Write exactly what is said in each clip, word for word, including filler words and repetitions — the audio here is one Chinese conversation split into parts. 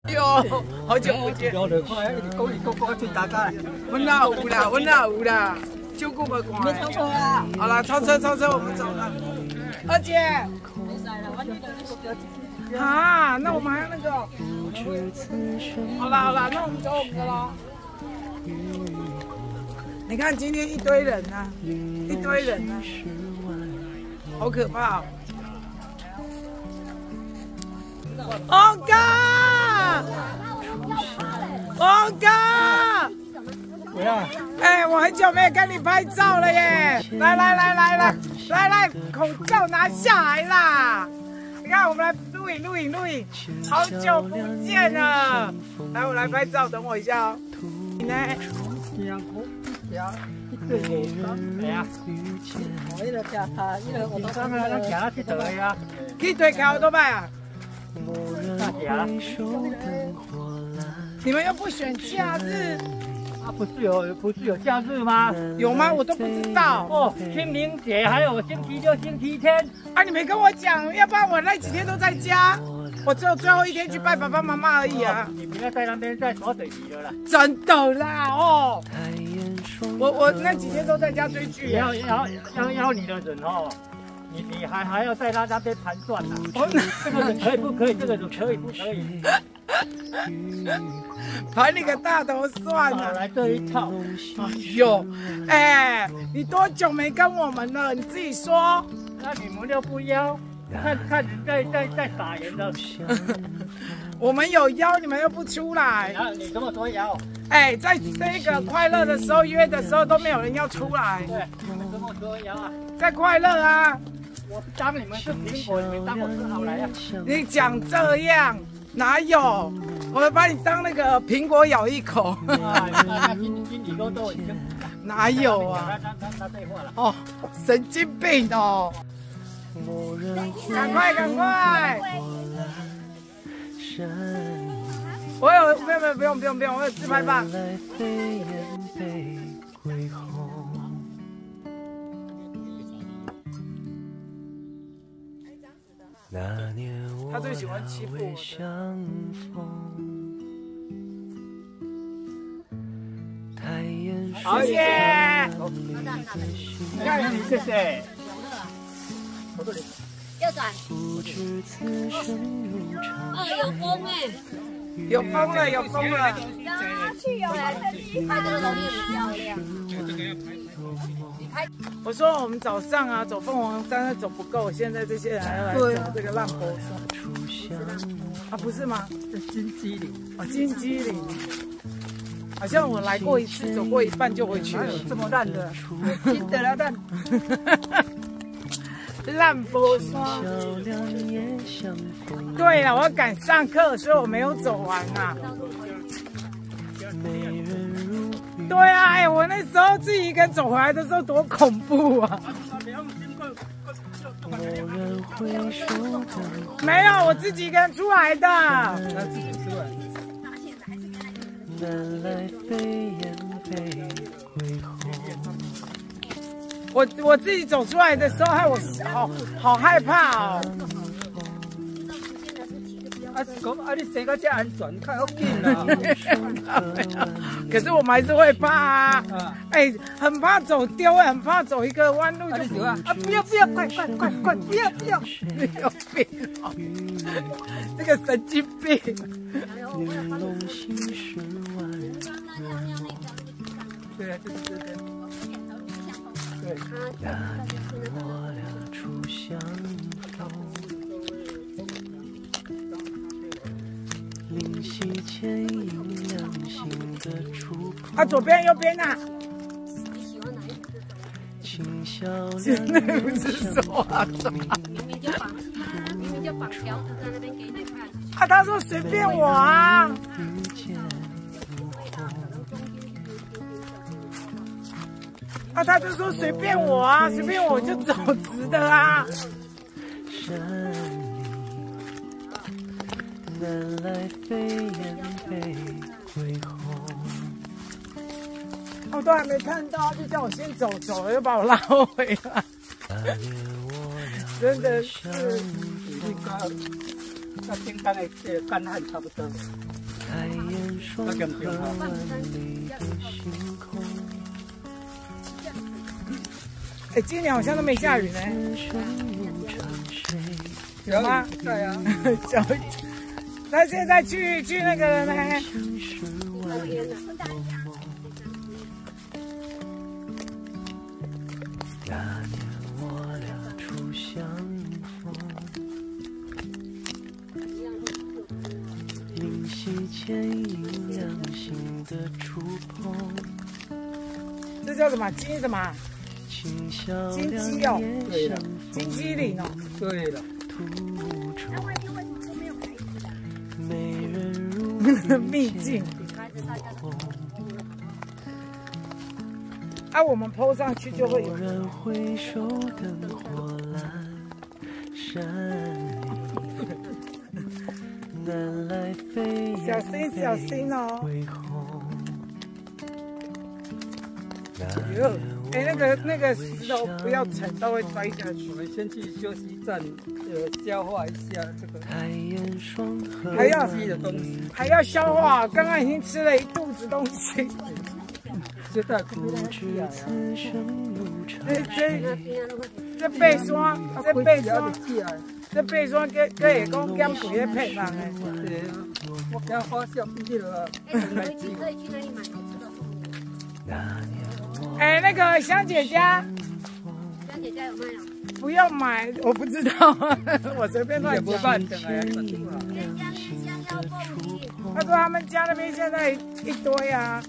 哟，好久不见。 聊得快，讲你讲讲去大家。 我哪有啦，我哪有啦，就顾没看。 别超车啊！ 好啦，超车超车，我们走了。二姐。啊，那我们还要那个。好啦好啦，那我们走我们的喽。你看今天一堆人啊，一堆人啊，好可怕哦。 欧哥，欧哥， 怎样？ 哎，我很久没有跟你拍照了耶！来来来来来来来，口罩拿下来啦！你看，我们来录影录影录影，好久不见了。来，我来拍照，等我一下哦。你呢？ 两口呀，一对五三，系啊。 我呢个脚下，呢个我都上啊，咱行去倒去啊。 去对桥多摆啊？ 你们又不选假日啊？不是有不是有假日吗？ 有吗？我都不知道。 哦，清明节还有星期六、星期天。 啊，你没跟我讲，要不然我那几天都在家，我只有最后一天去拜爸爸妈妈而已啊。 哦、你不要在那边再耍嘴皮了啦。 真的啦，哦。我我那几天都在家追剧。 要要要要你的人哦。 你你还还要在他那边盘算呢、啊？哦，这个人可以不可以？这个人可以不可以？ 盘你个大头算了， 来这一套。 哎呦，哎，你多久没跟我们了？你自己说。 那你们又不邀，看看你在在在打人的。 我们有邀，你们又不出来。 然后你这么多邀？ 哎，在这个快乐的时候约的时候都没有人要出来。 对，你们这么多邀啊？ 在快乐啊。 我当你们是苹果，你们当我是好来呀、啊？ 你讲这样哪有？我们把你当那个苹果咬一口。 啊，那经经理都都已经哪有啊？ 他他他废话了。 哦，神经病哦！赶快赶快！我有没有没有不用不用不用，我有自拍棒。他最喜欢欺负我的。谢谢。 你看你谢谢。我这里。 右转。哦，有风哎。 有风了，有风了。 去有来的地方。这个东西很漂亮。 我说我们早上啊走凤凰山走不够，现在这些人还要来走这个浪坡山。啊，不是吗？ 是金鸡岭。 啊，金鸡岭。好像我来过一次，走过一半就回去了。 这么烂的，新的啦烂。 烂坡山。对了，我要赶上课，所以我没有走完啊。对啊，哎，我那时候自己一个人走回来的时候多恐怖啊！没有，我自己一个人出来的。他自己出来。我我自己走出来的时候，害我好好害怕哦。 啊，讲啊，你生到这安全，看好紧啦。 可是我们还是会怕啊！哎，很怕走丢，很怕走一个弯路就啊！啊，不要不要，快快快快，不要不要， 没有病哦！这个神经病。对啊，对对对对。对。啊，左边右边呐？ 你喜欢哪一个？ 那不是说啊？ 明明就绑，明明就绑条子在那边给你看。 啊，他说随便我啊。啊，他就说随便我啊，随便我就走直的啊。我都还没看到，就叫我先走，走了又把我拉回来，真的是。 那清干的呃干旱差不多。那点点好。 哎，今年好像都没下雨呢。有吗？ 对啊。 小雨。那现在去去那个呢？这叫什么金什么？金鸡哦， 对了， 金鸡岭哦， 对了。 那外面为什么都没有牌子的？ 秘境。啊，我们 po 上去就会有。小心小心哦！哟，哎，那个那个石头不要踩到会摔下去。 我们先去休息站，呃，消化一下这个还要吃的东西， 还要消化。刚刚已经吃了一肚子东西。 现在不能吃啊！ 这这这背霜，这背霜，这背霜，佮佮会讲减肥咧骗人诶。 对啊，我刚发现毕业了。 哎，回去可以去那里买好吃的凤梨。 哎，那个香姐家， 香姐家有卖啊？ 不要买，我不知道，我随便乱讲。 人家那香蕉凤梨。 他说他们家那边现在一堆啊。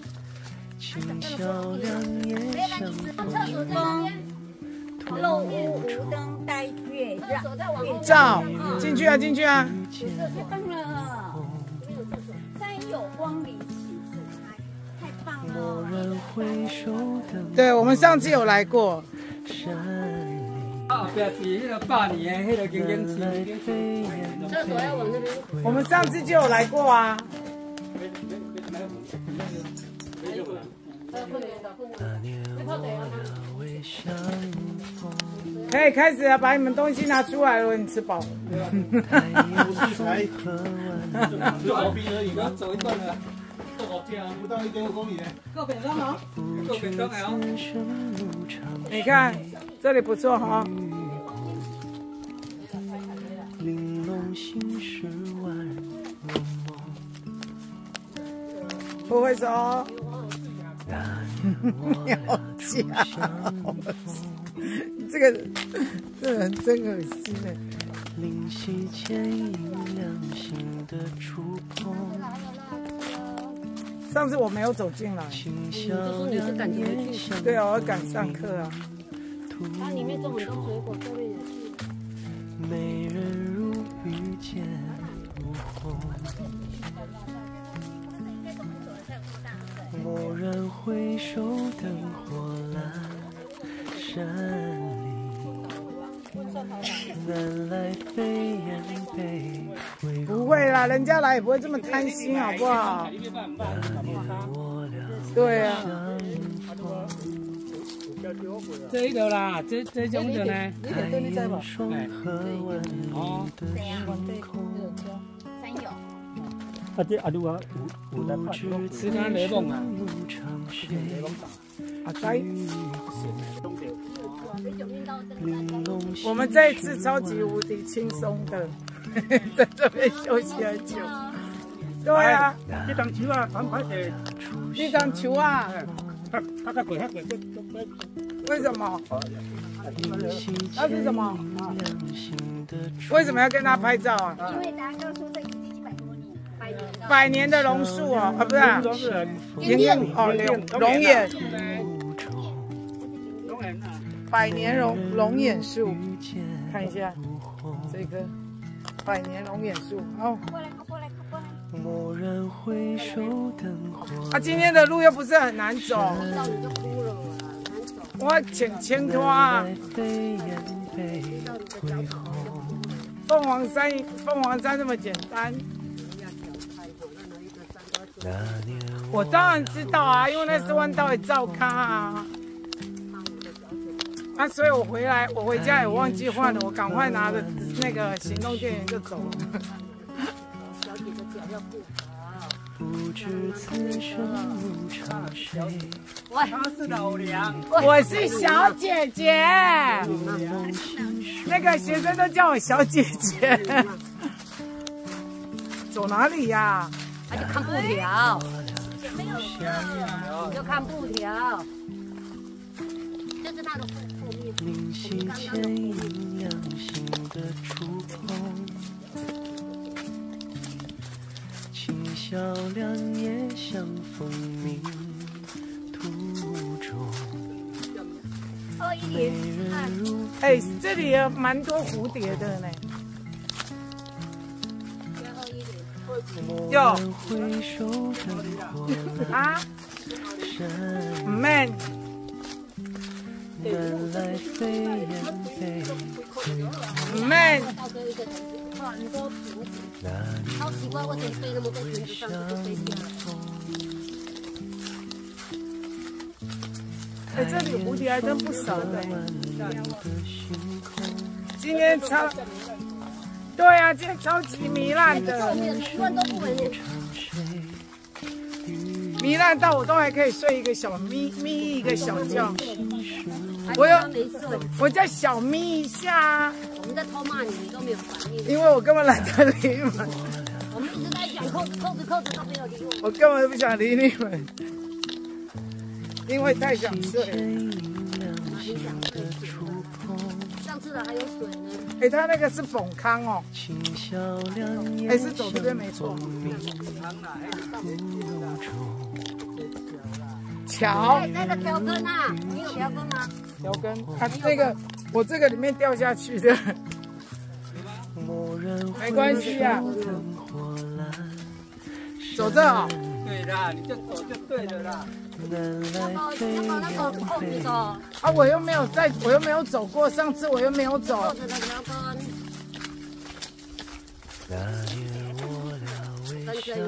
露屋无灯待月照进去啊，进去啊！ 棒了，山有光临起自开，太棒了！ 对，我们上次有来过。 啊，不要是那个八年的那个经营期。 厕所要往那边。 我们上次就有来过啊。可以开始了，把你们东西拿出来了，你吃饱了。 就好比而已，要走一段了，不好见啊，不到一点五公里呢。 够便当吗？ 够便当了。 你看这里不错哈。不会走。鸟叫，这个这个人真恶心的。上次我没有走进来。 你就说你是赶着回去。 对啊，我赶上课啊。 它里面种很多水果，这边也是。 蓦然回首，灯火阑珊里，南来飞燕北回。 不会啦，人家来也不会这么贪心，好不好？对啊。 这一个啦，这这种的呢？ 你点对你在吧？ 哦。 谁呀？山友。 啊，这阿鲁啊，有有在拍，是咱雷梦啊，雷梦啊，在。我们这一次超级无敌轻松的，在这边休息很久。对啊。 这张球啊，赶快的。 这张球啊。 他他在鬼，他鬼， 为什么？那是什么？为什么要跟他拍照啊？ 因为大家告诉这已经一百多年， 百年的榕树哦，啊不是啊，眼眼哦，龙龙眼，百年龙龙眼树，看一下这个百年龙眼树哦。 过来，过来，过来。 蓦然回首，灯火。 啊，今天的路又不是很难走。我请牵拖啊。凤凰山，凤凰山这么简单。我当然知道啊，因为那是弯道的照咖啊。啊，所以我回来，我回家也忘记换了，我赶快拿着那个行动电源就走了。 不知此生无常谁。 他是老梁， 我是小姐姐，那个学生都叫我小姐姐。走哪里呀？ 他就看布条，你就看布条，这是他的后面。 灵犀牵引两心的触碰，轻笑两夜相逢命途中。 二一零， 哎，这里有蛮多蝴蝶的呢。有回首灯火啊山 ，man， 南来飞燕背回 man， 到最后一个很多瓶子， 那里好奇怪，为什么飞那么多瓶子上去就飞掉了？ 哎，这里蝴蝶还真不少的。 的星空， 今天超，对啊，今天超级糜烂的， 后面乱都不闻。 糜烂到我都还可以睡一个小眯眯一个小觉。我有， 没睡， 我再小眯一下， 我们在偷骂你，你都没有反应。 因为我根本懒得理你们， 我们一直在讲扣子扣子扣子都没有理我。 我根本不想理你们，因为太想睡了。 上次的还有水呢。 哎，他那个是崩康哦，哎，是走这边没错。桥哎，那个条根啊，你有条根吗？ 条根，啊，这个我这个里面掉下去的，没关系啊。走这啊、哦。 对啦，你就走就对了啦。 那个那个那个扣子的， 啊，我又没有在，我又没有走过，上次我又没有走。 扣子的条根。跟着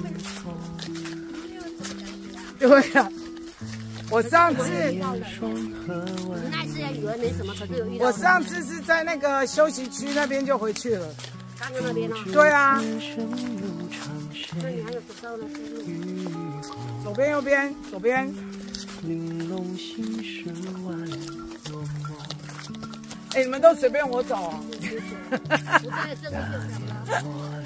对呀、啊，我上次你那次也以为没什么，可是有遇到。 我上次是在那个休息区那边就回去了。 刚刚那边哦。 对啊。 那你还有走到呢？ 左边右边，左边。哎，你们都随便我走啊。 我在这里就讲了。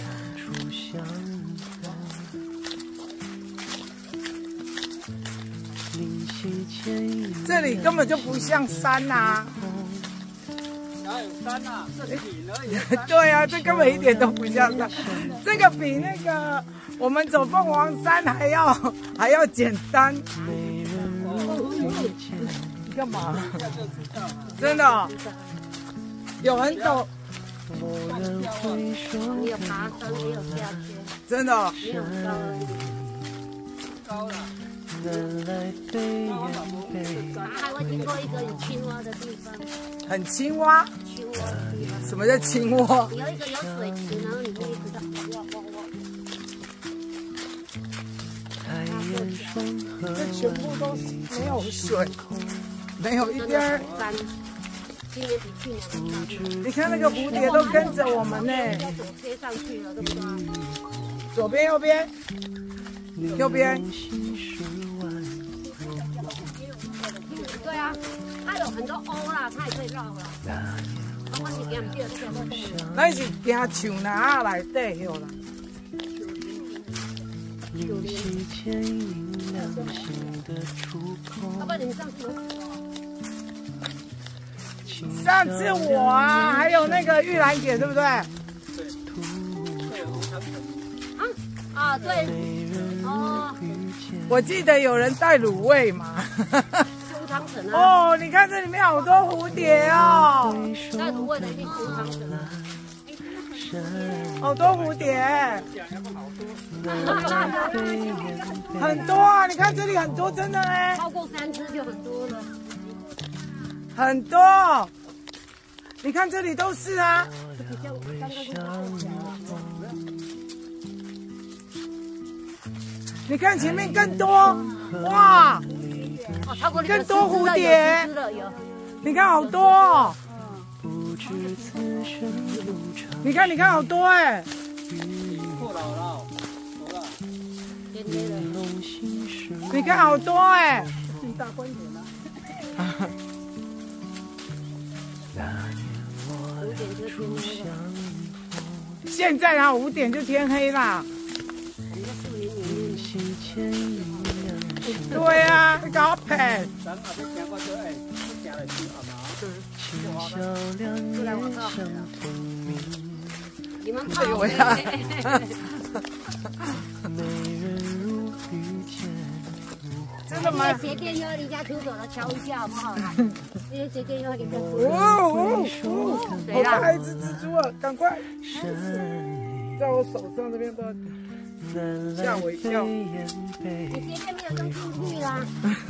这里根本就不像山呐、啊。 哪有山呐？这是岭而已。 对啊，这根本一点都不像山，这个比那个我们走凤凰山还要还要简单。你干嘛？真的、哦，有很陡。 你有爬山，也有下去。 真的、哦。 没有高而已。 高了。 还会经过一个有青蛙的地方。 很青蛙？ 青蛙的地方。 什么叫青蛙？ 有一个有水池，然后你会一直在哇哇哇。 这全部都没有水，没有一点儿。 今年比去年。 你看那个蝴蝶都跟着我们呢。 贴上去了，对不对？ 左边右边，右边。 对啊，它有很多欧啦，它也可以绕了。我是给他们钓这个。 咱是行树林内底有啦。 要不然你上次有？ 上次我啊，还有那个玉兰姐，对不对？ 啊啊，对。哦。 我记得有人带卤味嘛。哦，你看这里面好多蝴蝶哦。 带卤味的一定出汤神。 好多蝴蝶。很多啊，你看这里很多，真的嘞。 超过三只就很多了。 很多。你看这里都是啊。你看前面更多，哇！更多蝴蝶，你看好多哦。你看，你看好多哎。 黑了。 你看好多哎、欸。 最大观点了。 五点就天黑了。 现在啊，五点就天黑啦。 你在树林里面。 对啊，搞骗。 咱后边行过去，哎，行来去好吗？ 出来我靠！你们怕哎呦我呀！真的吗？ 鞋垫要离家出走了，瞧一下好不好啦？这些鞋垫要离家出走。 哦哦哦！我看还有一只蜘蛛啊，赶快！在我手上这边都吓我一跳。 你鞋垫没有扔进去啦？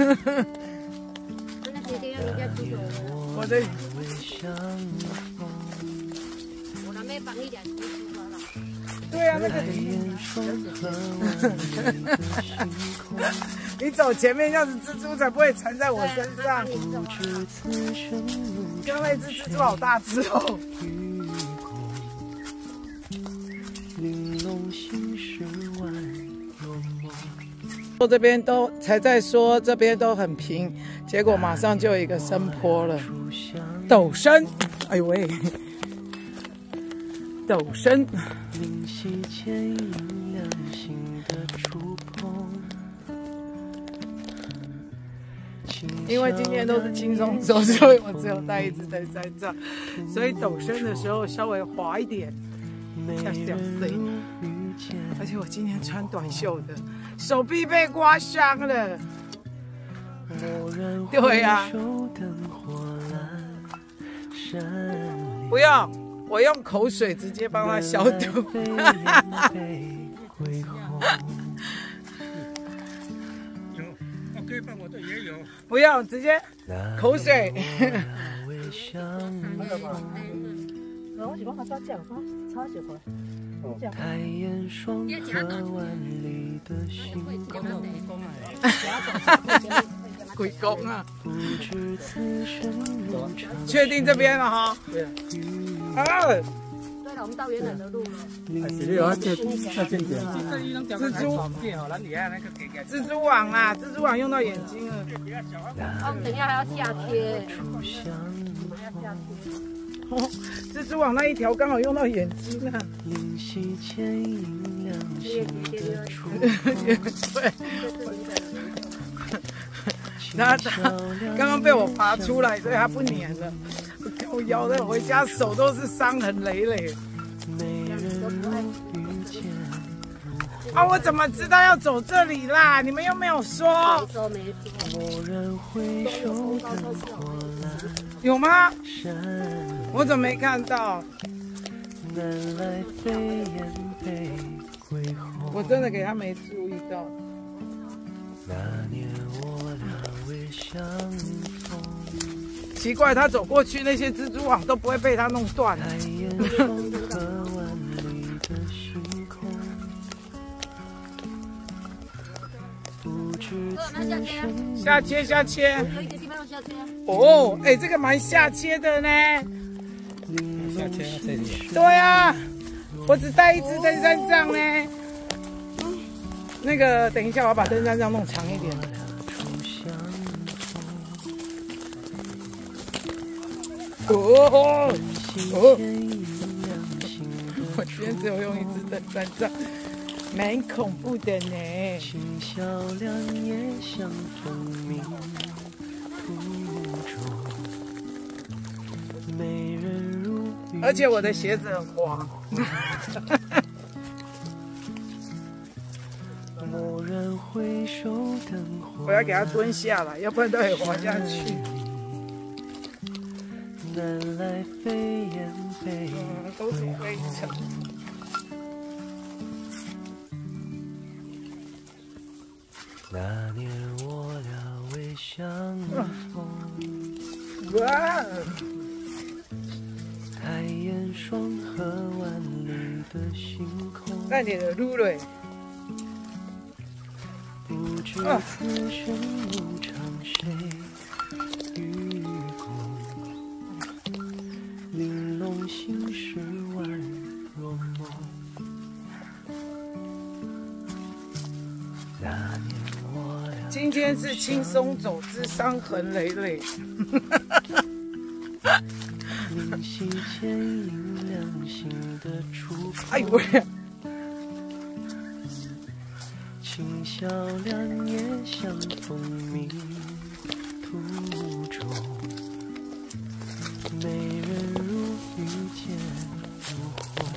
那个鞋垫要离家出走了。 我的。 我那边绑一点蜘蛛了啦。 对啊，那个。你走前面，要是蜘蛛才不会缠在我身上。刚那只蜘蛛好大只哦。我这边都才在说这边都很平，结果马上就有一个山坡了，陡升，哎呦喂，陡升。因为今天都是轻松走，所以我只有带一只登山杖，所以陡升的时候稍微滑一点，要小心。而且我今天穿短袖的，手臂被刮伤了。对呀、啊，不用，我用口水直接帮他消毒。 可以帮我的也有。 不用，直接口水。 我是讲他抓酱，炒小块。 抬眼双河万里的星空， 鬼公啊！确定这边了哈？ 对啊。 啊！ 对了，我们到原来的路了。 还是你要这要这点。 蜘蛛，蜘蛛网啊，蜘蛛网用到眼睛了。 哦，等一下还要下贴。还要下贴。 哦，蜘蛛网那一条刚好用到眼睛啊。对。他他刚刚被我拔出来，所以他不粘了。我咬的回家手都是伤痕累累。啊，我怎么知道要走这里啦？你们又没有说。 没说没说。 有吗？我怎么没看到？我真的给他没注意到。奇怪，他走过去，那些蜘蛛网都不会被他弄断。下切下切。哦，哎，这个蛮下切的呢。 下切到这里。 对啊，我只带一支登山杖呢。那个，等一下，我要把登山杖弄长一点。哦哦！我今天只有用一支登山杖，蛮恐怖的呢。而且我的鞋子很滑。我要给它蹲下来，要不然它会滑下去。嗯，都是灰尘。 那年我俩未相逢， 哇！ 抬眼双河万里的星空， 那你的路嘞？ 不知此生无常谁与共，玲珑心事宛若梦。 今天是轻松走之伤痕累累。哎呦喂！ 轻笑两夜相逢迷途中，美人如遇见如虹。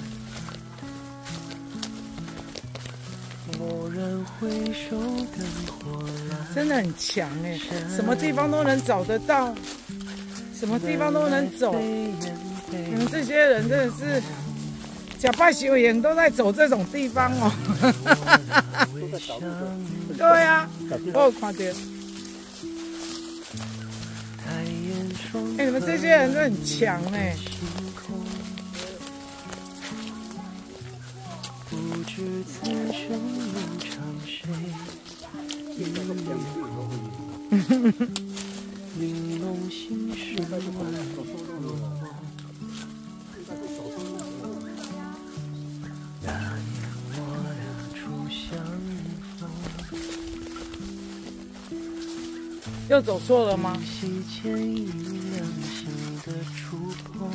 蓦然回首，灯火阑。 真的很强哎，什么地方都能找得到，什么地方都能走。你们这些人真的是假扮修行都在走这种地方哦。对啊，我有看到。哎，你们这些人真的很强哎。 不知此生路长谁玲珑心事万若梦。那年我俩初相逢， 又走错了吗？ 依稀牵引两心的触碰，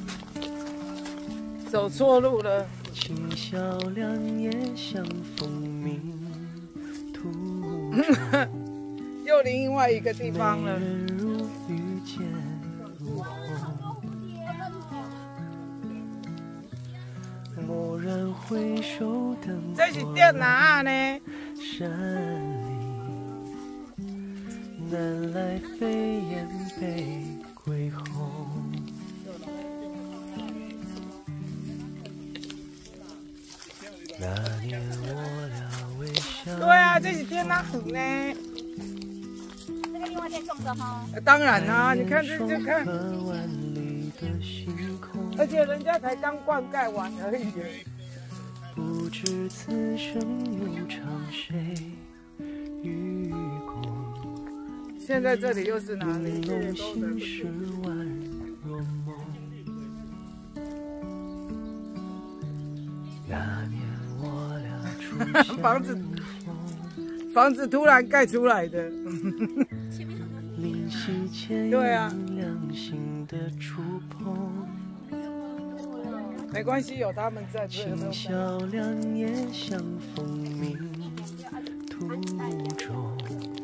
走错路了。 轻笑两夜相逢迷途中。 又另外一个地方了。 如遇见如虹，蓦然回首，灯火这是在哪呢？ 山里，南来飞燕北归鸿。那年我俩微笑。 对啊，这是天哪湖呢。 这个另外再种的哈。 当然啦、啊，你看这就看，而且人家才刚灌溉完而已。 不知此生路长谁与共？ 现在这里又是哪里？ 浓心事宛若梦。那年我俩初相房子，房子突然盖出来的。 灵犀牵对啊， 引两心的触碰。 没关系，有他们在。 轻笑两夜相逢迷途中。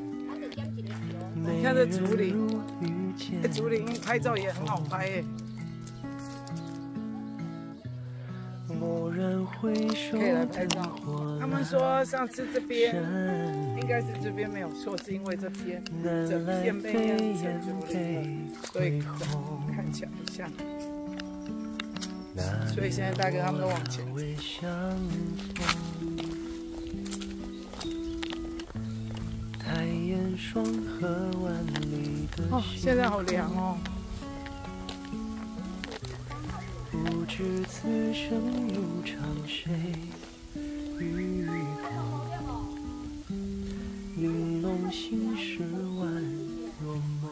你看这竹林，这竹林拍照也很好拍耶。可以来拍照。他们说上次这边应该是这边没有错，是因为这边整片被淹成竹林了，所以看起来不像。所以现在大哥他们都往前走。哦，现在好凉哦。 不知此生路长谁与共？玲珑心事宛若梦。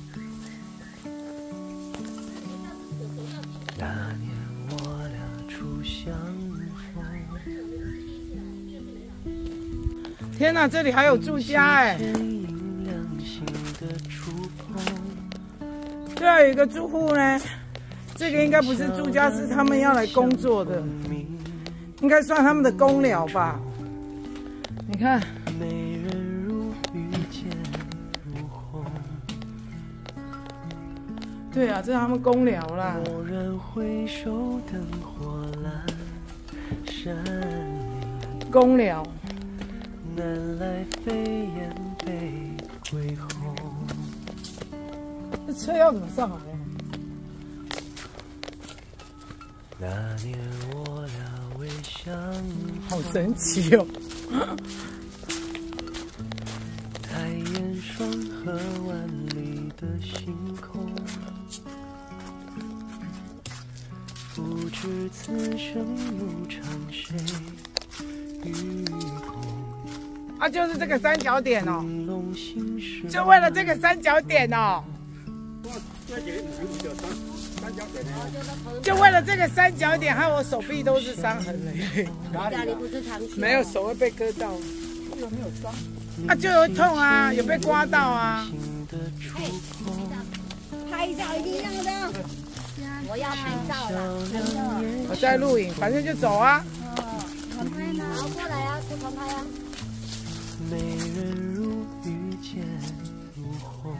那年我俩初相逢。 天哪，这里还有住家哎！对啊，有一个住户呢。这个应该不是住家，是他们要来工作的，应该算他们的工寮吧？你看，对啊，这是他们工寮啦。工寮。这车要怎么上来？ 那年我俩微相好神奇哦！ 抬眼双河万里的星空，不知此生路长谁与共？ 啊，就是这个三角点哦，就为了这个三角点哦。就为了这个三角点，害我手臂都是伤痕了。 家里不是常去？ 没有，手会被割到。 啊，就有痛啊，有被刮到啊。 拍照一定要的，我要拍照了， 我在录影，反正就走啊。 团拍呢？好，过来啊，是团拍啊。 美人如遇见如红，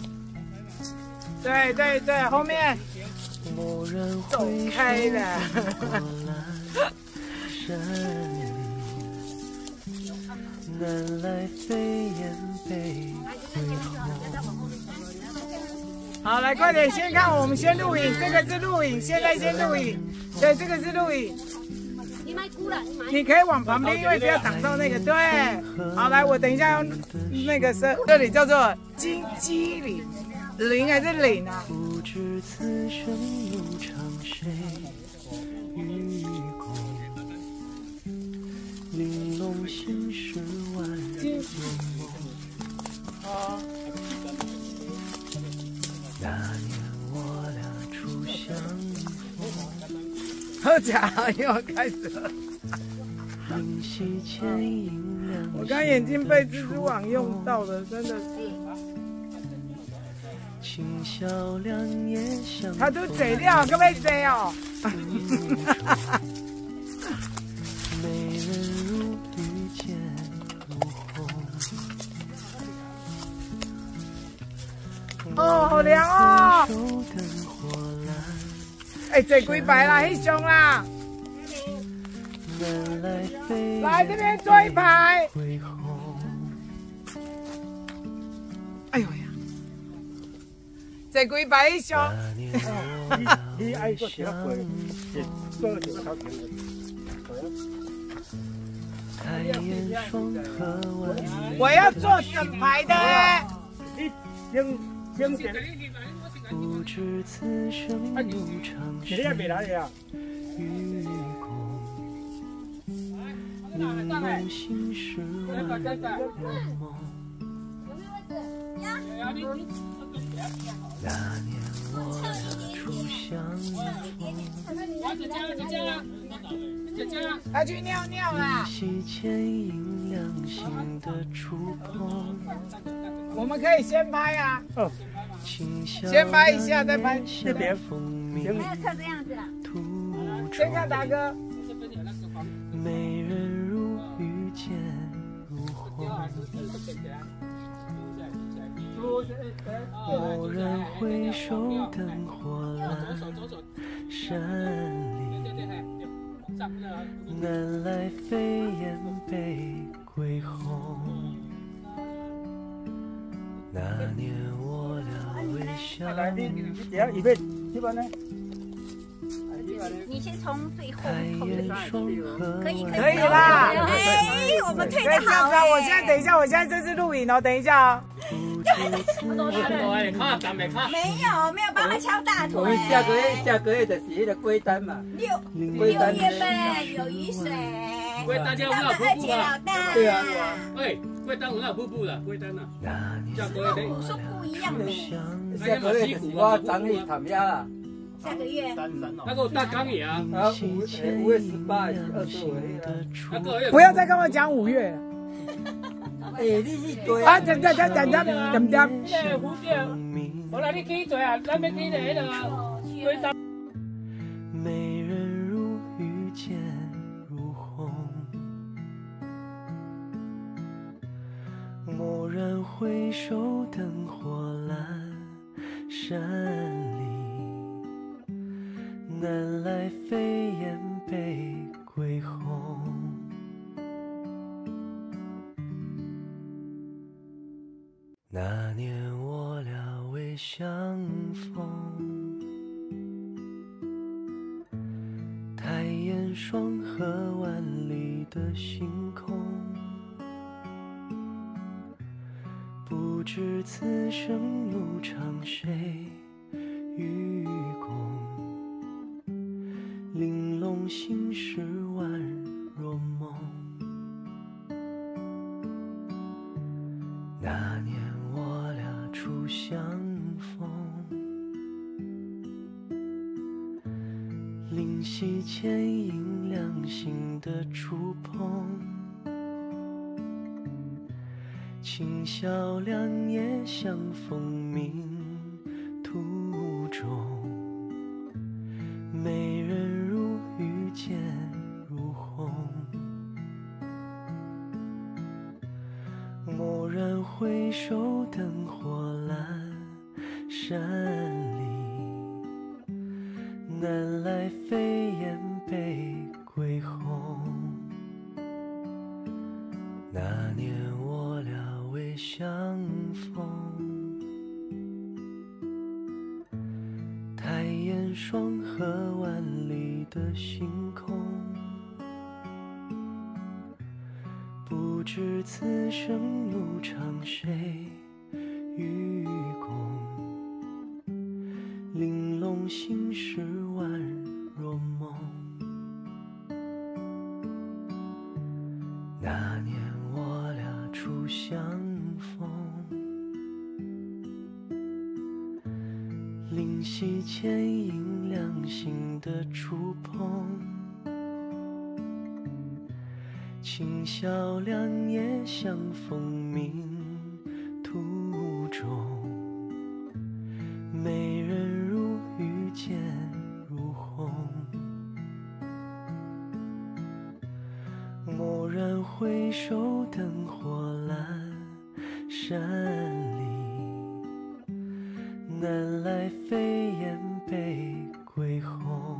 对对对，后面走开了。 南来飞燕北归后。 好，来快点，先看我们先录影，这个是录影，现在先录影。对，这个是录影。 你买菇了，你买。 你可以往旁边，因为不要挡到那个。对，好，来，我等一下用那个是这里叫做金鸡岭，岭还是岭啊？ 不知此生路长谁与共，玲珑心事万人梦。 哦。 那年我俩初相逢， 喝茶又开始喝。 灵犀牵引两我刚眼睛被蜘蛛网用到了，真的是。 今宵两夜相他都嘴掉，可不可以嘴哦？ 美人如遇见如红。 哦，好凉哦！哎，嘴龟白啦，黑熊啦！来这边坐一排。哎呦呀！嘴龟白黑熊。 你爱个其他鬼，做个其他条件的。 我要坐整排的。 你经经典。 不知此生路长谁与共，玲珑心事万人梦。那年我俩初相逢， 他去尿尿啦。 依稀牵引两心的触碰。 我们可以先拍啊。 哦。 先拍一下，再拍这边。 没有侧这样子了。 先看大哥。 美人如遇见如红，蓦然回首，灯火阑珊里。南来飞燕北归后，那年我俩未相逢。 你先从最后开眼双合， 可以可以啦。 哎，我们退的好。 我现在等一下，我现在这是录影哦，等一下哦。 没有没有帮他敲大腿。 我们下个月下个月的是那个龟丹嘛。 六六月份有雨水。 龟丹叫我们瀑布啊。 对啊。 喂，龟丹我们瀑布了，龟丹啊。下个月古树不一样的。 下个月就是我长里谈呀啦。 下个月。 那个大钢也啊。 啊，五五月十八还是二十五那个不要再跟我讲五月了。 哎，你是对啊，等等等等等等等。 那蝴蝶，后来你去做啊，咱要去那个龟丹。 美人如遇见如红，蓦然回首，灯火阑珊里。南来飞燕北归后，那年我俩未相逢。抬眼双河万里的星空，不知此生路长谁与共，玲珑心事宛若梦。那年我俩初相逢，灵犀牵引两心的触碰。 清宵两夜相逢命途中，美人如玉剑如虹。蓦然回首，灯火阑珊里，南来飞燕被归鸿。那年我俩未相逢，抬眼双河万里的星空，不知此生路长谁与共，玲珑心事宛若梦。那年我俩初相逢，灵犀牵引两心的触碰，清宵两夜相逢命途中，美人如玉剑如虹。蓦然回首，灯火阑珊里，南来飞燕被归鸿。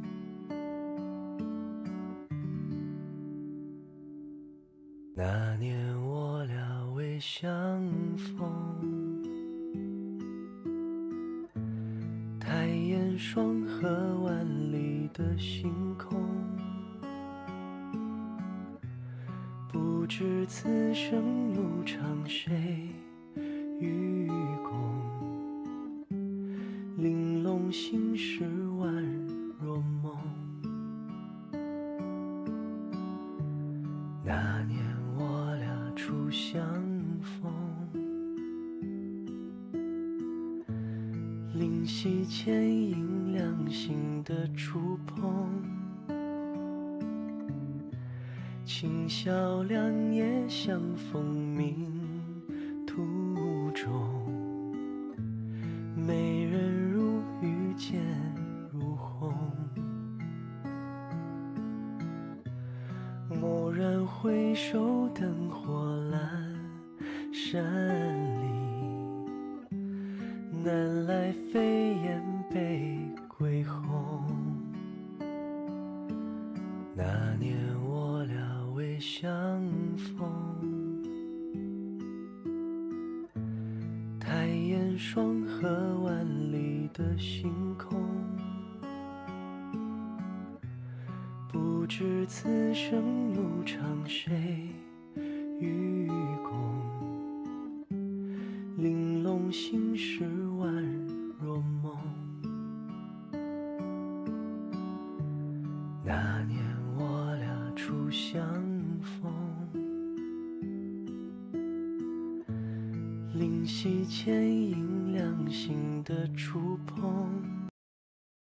那年我俩未相逢，抬眼双河万里的星空，不知此生路长谁与共，玲珑心事宛若梦。那年我俩初相逢，灵犀牵引两心的触碰，清宵两夜相逢命途中，美人如玉剑如虹。蓦然回首，灯火阑珊里，南来飞燕被归鸿。那年我俩未相逢，抬眼双河万里的星空，不知此生路长谁与共，玲珑心事宛若梦。那年我俩初相逢，灵犀牵引两心的触碰，